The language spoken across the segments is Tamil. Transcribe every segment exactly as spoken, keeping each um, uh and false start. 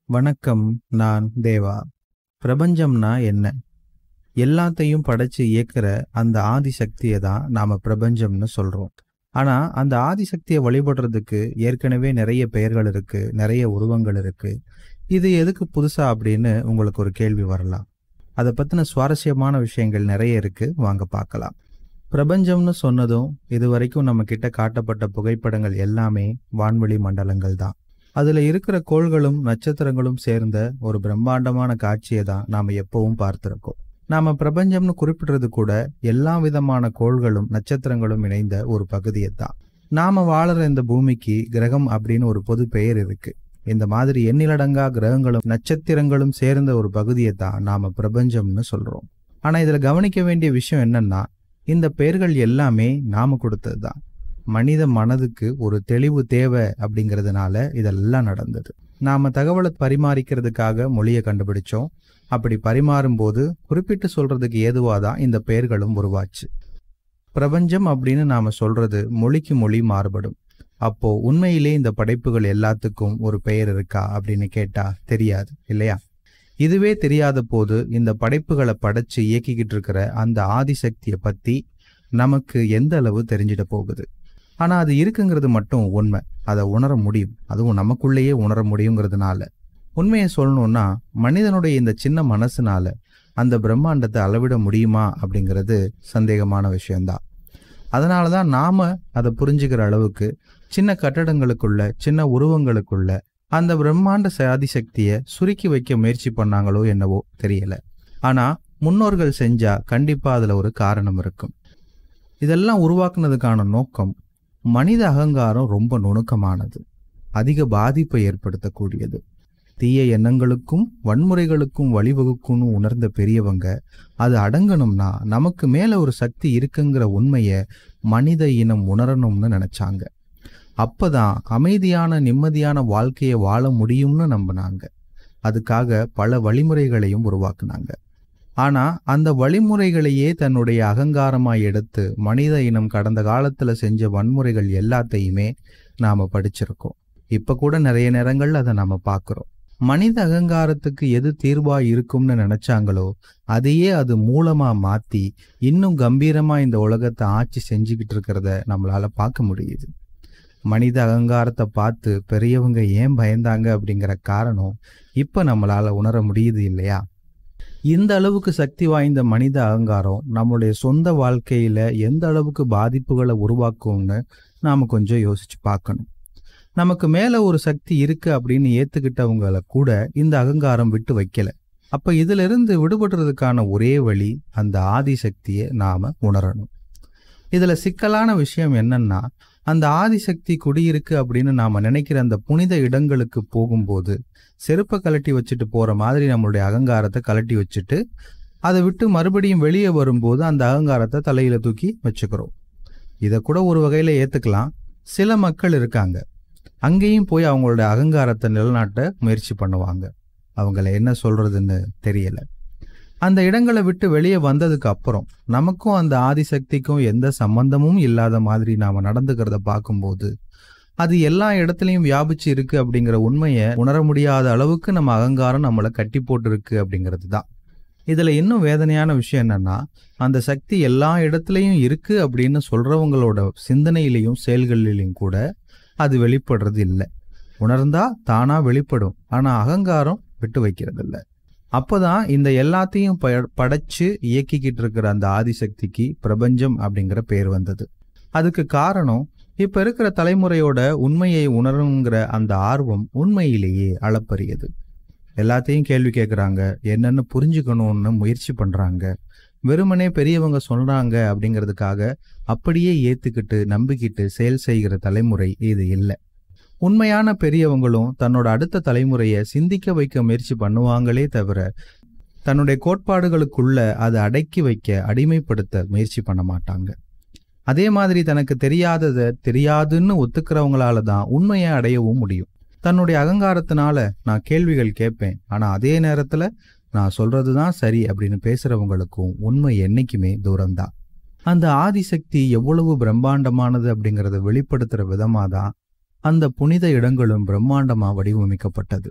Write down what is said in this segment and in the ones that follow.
வணக்கம். நான் தேவா. பிரபஞ்சம்னா என்ன? எல்லாத்தையும் படைச்சு இயக்குற அந்த ஆதிசக்தியை தான் நாம பிரபஞ்சம்னு சொல்றோம். ஆனா அந்த ஆதிசக்தியை வழிபடுறதுக்கு ஏற்கனவே நிறைய பெயர்கள் இருக்கு, நிறைய உருவங்கள் இருக்கு. இது எதுக்கு புதுசா அப்படின்னு உங்களுக்கு ஒரு கேள்வி வரலாம். அதை பத்தின சுவாரஸ்யமான விஷயங்கள் நிறைய இருக்கு, வாங்க பார்க்கலாம். பிரபஞ்சம்னு சொன்னதும் இதுவரைக்கும் நம்ம கிட்ட காட்டப்பட்ட புகைப்படங்கள் எல்லாமே வான்வெளி மண்டலங்கள் தான். அதுல இருக்கிற கோள்களும் நட்சத்திரங்களும் சேர்ந்த ஒரு பிரம்மாண்டமான காட்சியை தான் நாம எப்பவும் பார்த்திருக்கோம். நாம பிரபஞ்சம்னு குறிப்பிடுறது கூட எல்லா விதமான கோள்களும் நட்சத்திரங்களும் இணைந்த ஒரு பகுதியை தான். நாம வாழற இந்த பூமிக்கு கிரகம் அப்படின்னு ஒரு பொது பெயர் இருக்கு. இந்த மாதிரி எண்ணிலடங்கா கிரகங்களும் நட்சத்திரங்களும் சேர்ந்த ஒரு பகுதியை தான் நாம பிரபஞ்சம்னு சொல்றோம். ஆனா இதுல கவனிக்க வேண்டிய விஷயம் என்னன்னா, இந்த பெயர்கள் எல்லாமே நாம கொடுத்தது தான். மனித மனதுக்கு ஒரு தெளிவு தேவை அப்படிங்கிறதுனால இதெல்லாம் நடந்தது. நாம தகவலை பரிமாறிக்கிறதுக்காக மொழியை கண்டுபிடிச்சோம். அப்படி பரிமாறும் போது குறிப்பிட்டு சொல்றதுக்கு ஏதுவாதான் இந்த பெயர்களும் உருவாச்சு. பிரபஞ்சம் அப்படின்னு நாம சொல்றது மொழிக்கு மொழி மாறுபடும். அப்போ உண்மையிலே இந்த படைப்புகள் எல்லாத்துக்கும் ஒரு பெயர் இருக்கா அப்படின்னு கேட்டா தெரியாது இல்லையா? இதுவே தெரியாத போது இந்த படைப்புகளை படைச்சு இயக்கிக்கிட்டு இருக்கிற அந்த ஆதிசக்தியை பத்தி நமக்கு எந்த அளவு தெரிஞ்சிட போகுது? ஆனா அது இருக்குங்கிறது மட்டும் உண்மை. அதை உணர முடியும், அதுவும் நமக்குள்ளேயே உணர முடியுங்கிறதுனால. உண்மையை சொல்லணும்னா, மனிதனுடைய இந்த சின்ன மனசுனால அந்த பிரம்மாண்டத்தை அளவிட முடியுமா அப்படிங்கிறது சந்தேகமான விஷயம்தான். அதனாலதான் நாம அதை புரிஞ்சுக்கிற அளவுக்கு சின்ன கட்டடங்களுக்குள்ள, சின்ன உருவங்களுக்குள்ள அந்த பிரம்மாண்ட ஆதிசக்தியை சுருக்கி வைக்க முயற்சி பண்ணாங்களோ என்னவோ தெரியல. ஆனா முன்னோர்கள் செஞ்சா கண்டிப்பா அதுல ஒரு காரணம் இருக்கும். இதெல்லாம் உருவாக்குனதுக்கான நோக்கம், மனித அகங்காரம் ரொம்ப நுணுக்கமானது, அதிக பாதிப்பை ஏற்படுத்தக்கூடியது. தீய எண்ணங்களுக்கும் வன்முறைகளுக்கும் வழிவகுக்கும்னு உணர்ந்த பெரியவங்க அது அடங்கணும்னா நமக்கு மேல ஒரு சக்தி இருக்குங்கிற உண்மையை மனித இனம் உணரணும்னு நினைச்சாங்க. அப்பதான் அமைதியான நிம்மதியான வாழ்க்கையை வாழ முடியும்னு நம்பினாங்க. அதுக்காக பல வழிமுறைகளையும் உருவாக்குனாங்க. ஆனா அந்த வழிமுறைகளையே தன்னுடைய அகங்காரமாய் எடுத்து மனித இனம் கடந்த காலத்துல செஞ்ச வன்முறைகள் எல்லாத்தையுமே நாம படிச்சிருக்கோம். இப்ப கூட நிறைய நேரங்கள்ல அதை நாம பாக்குறோம். மனித அகங்காரத்துக்கு எது தீர்வா இருக்கும்னு நினைச்சாங்களோ அதையே அது மூலமா மாத்தி இன்னும் கம்பீரமா இந்த உலகத்தை ஆட்சி செஞ்சுக்கிட்டு இருக்கிறத நம்மளால பார்க்க முடியுது. மனித அகங்காரத்தை பார்த்து பெரியவங்க ஏன் பயந்தாங்க அப்படிங்கிற காரணம் இப்ப நம்மளால உணர முடியுது இல்லையா? இந்த அளவுக்கு சக்தி வாய்ந்த மனித அகங்காரம் நம்மளுடைய சொந்த வாழ்க்கையில எந்த அளவுக்கு பாதிப்புகளை உருவாக்கும்னு நாம கொஞ்சம் யோசிச்சு பார்க்கணும். நமக்கு மேல ஒரு சக்தி இருக்கு அப்படின்னு ஏத்துக்கிட்டவங்களை கூட இந்த அகங்காரம் விட்டு வைக்கல. அப்ப இதுல இருந்து விடுபடுறதுக்கான ஒரே வழி அந்த ஆதிசக்தியை நாம உணரணும். இதுல சிக்கலான விஷயம் என்னன்னா, அந்த ஆதிசக்தி குடியிருக்கு அப்படின்னு நாம நினைக்கிற அந்த புனித இடங்களுக்கு போகும்போது செருப்பை கலட்டி வச்சுட்டு போற மாதிரி நம்மளுடைய அகங்காரத்தை கலட்டி வச்சுட்டு அதை விட்டு மறுபடியும் வெளியே வரும்போது அந்த அகங்காரத்தை தலையில தூக்கி வச்சுக்கிறோம். இதை கூட ஒரு வகையில ஏத்துக்கலாம். சில மக்கள் இருக்காங்க, அங்கேயும் போய் அவங்களுடைய அகங்காரத்தை நிலநாட்ட முயற்சி பண்ணுவாங்க. அவங்கள என்ன சொல்றதுன்னு தெரியல. அந்த இடங்களை விட்டு வெளியே வந்ததுக்கு அப்புறம் நமக்கும் அந்த ஆதிசக்திக்கும் எந்த சம்பந்தமும் இல்லாத மாதிரி நாம நடந்துக்கிறத பார்க்கும்போது அது எல்லா இடத்துலையும் வியாபிச்சு இருக்கு அப்படிங்கிற உண்மையை உணர முடியாத அளவுக்கு நம்ம அகங்காரம் நம்மளை கட்டி போட்டு இருக்கு அப்படிங்கிறது தான். இதுல இன்னும் வேதனையான விஷயம் என்னன்னா, அந்த சக்தி எல்லா இடத்துலையும் இருக்கு அப்படின்னு சொல்றவங்களோட சிந்தனையிலையும் செயல்களிலையும் கூட அது வெளிப்படுறது இல்லை. உணர்ந்தா தானா வெளிப்படும், ஆனா அகங்காரம் விட்டு வைக்கிறது இல்லை. அப்பதான் இந்த எல்லாத்தையும் படைச்சு இயக்கிக்கிட்டு இருக்கிற அந்த ஆதிசக்திக்கு பிரபஞ்சம் அப்படிங்கிற பேர் வந்தது. அதுக்கு காரணம், இப்ப இருக்கிற தலைமுறையோட உண்மையை உணருங்கிற அந்த ஆர்வம் உண்மையிலேயே அளப்பரியது. எல்லாத்தையும் கேள்வி கேட்கறாங்க, என்னன்னு புரிஞ்சுக்கணும்னு முயற்சி பண்றாங்க. வெறுமனே பெரியவங்க சொல்றாங்க அப்படிங்கிறதுக்காக அப்படியே ஏத்துக்கிட்டு நம்பிக்கிட்டு செயல் செய்கிற தலைமுறை இது இல்லை. உண்மையான பெரியவங்களும் தன்னோட அடுத்த தலைமுறையை சிந்திக்க வைக்க முயற்சி பண்ணுவாங்களே தவிர தன்னுடைய கோட்பாடுகளுக்குள்ள அதை அடக்கி வைக்க, அடிமைப்படுத்த முயற்சி பண்ண மாட்டாங்க. அதே மாதிரி தனக்கு தெரியாததை தெரியாதுன்னு ஒத்துக்கிறவங்களால தான் உண்மையை அடையவும் முடியும். தன்னுடைய அகங்காரத்தினால நான் கேள்விகள் கேட்பேன், ஆனா அதே நேரத்துல நான் சொல்றதுதான் சரி அப்படின்னு பேசுறவங்களுக்கும் உண்மை என்னைக்குமே தூரம்தான். அந்த ஆதிசக்தி எவ்வளவு பிரம்மாண்டமானது அப்படிங்கறத வெளிப்படுத்துற விதமாதான் அந்த புனித இடங்களும் பிரம்மாண்டமா வடிவமைக்கப்பட்டது.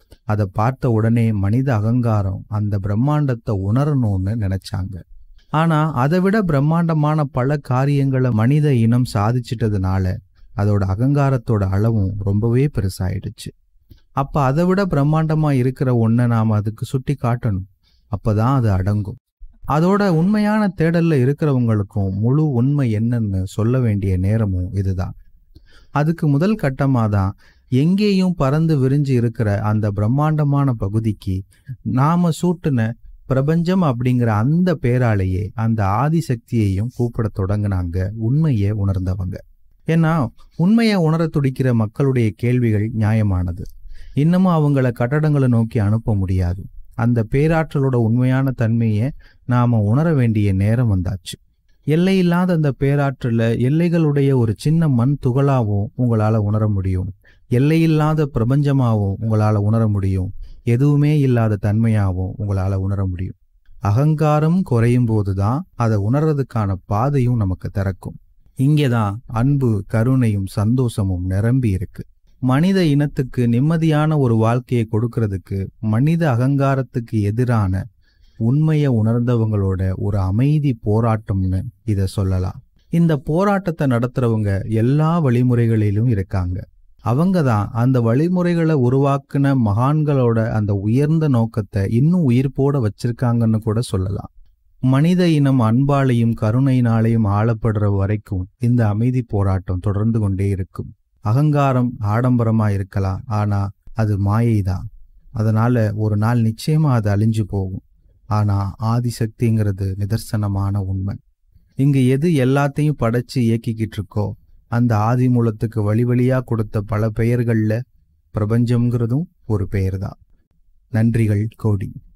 அதை பார்த்த உடனே மனித அகங்காரம் அந்த பிரம்மாண்டத்தை உணரணும்னு நினைச்சாங்க. ஆனா அதை விட பிரம்மாண்டமான பல காரியங்களை மனித இனம் சாதிச்சிட்டதுனால அதோட அகங்காரத்தோட அளவும் ரொம்பவே பெருசாயிடுச்சு. அப்ப அதை விட பிரம்மாண்டமா இருக்கிற ஒன்றை நாம அதுக்கு சுட்டி காட்டணும். அப்பதான் அது அடங்கும். அதோட உண்மையான தேடல்ல இருக்கிறவங்களுக்கும் முழு உண்மை என்னன்னு சொல்ல வேண்டிய நேரமும் இதுதான். அதுக்கு முதல் கட்டமா தான் எங்கேயும் பறந்து விரிஞ்சு இருக்கிற அந்த பிரம்மாண்டமான பகுதிக்கு நாம சூட்டுன பிரபஞ்சம் அப்படிங்கிற அந்த பேராலேயே அந்த ஆதிசக்தியையும் கூப்பிட தொடங்கினாங்க உண்மையை உணர்ந்தவங்க. ஏன்னா உண்மையை உணர துடிக்கிற மக்களுடைய கேள்விகள் நியாயமானது. இன்னமும் அவங்கள கட்டடங்களை நோக்கி அனுப்ப முடியாது. அந்த பேராற்றலோட உண்மையான தன்மையை நாம உணர வேண்டிய நேரம் வந்தாச்சு. எல்லையில்லாத அந்த பேராற்றல எல்லைகளுடைய ஒரு சின்ன மண் துகளாவும் உங்களால உணர முடியும். எல்லையில்லாத பிரபஞ்சமாகவும் உங்களால உணர முடியும். எதுவுமே இல்லாத தன்மையாகவும் உங்களால உணர முடியும். அகங்காரம் குறையும் போதுதான் அதை உணர்றதுக்கான பாதையும் நமக்கு திறக்கும். இங்கேதான் அன்பு, கருணையும் சந்தோஷமும் நிரம்பி இருக்கு. மனித இனத்துக்கு நிம்மதியான ஒரு வாழ்க்கையை கொடுக்கறதுக்கு மனித அகங்காரத்துக்கு எதிரான உண்மையை உணர்ந்தவங்களோட ஒரு அமைதி போராட்டம்னு இதை சொல்லலாம். இந்த போராட்டத்தை நடத்துறவங்க எல்லா வழிமுறைகளிலும் இருக்காங்க. அவங்க தான் அந்த வழிமுறைகளை உருவாக்குன மகான்களோட அந்த உயர்ந்த நோக்கத்தை இன்னும் உயிர்ப்போட வச்சிருக்காங்கன்னு கூட சொல்லலாம். மனித இனம் அன்பாலையும் கருணையினாலையும் ஆளப்படுற வரைக்கும் இந்த அமைதி போராட்டம் தொடர்ந்து கொண்டே இருக்கும். அகங்காரம் ஆடம்பரமா இருக்கலாம், ஆனா அது மாயை தான். அதனால ஒரு நாள் நிச்சயமா அது அழிஞ்சு போகும். ஆனா ஆதிசக்திங்கிறது நிதர்சனமான உண்மை. இங்கு எது எல்லாத்தையும் படைச்சு இயக்கிக்கிட்டு இருக்கோ அந்த ஆதி மூலத்துக்கு வழி வழியா கொடுத்த பல பெயர்கள்ல பிரபஞ்சம்ங்கிறதும் ஒரு பெயர் தான். நன்றிகள் கோடி.